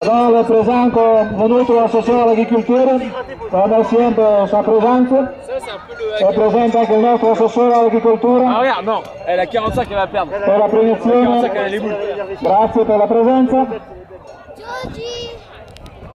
Dole presente venuto l'assessore all'agricoltura, remerciando sa presenza. È presente anche il nostro assessore all'agricoltura. Ah regarde, non, elle a 45 elle va perdre. Per la premiazione, elle a les boules. grazie per la presenza.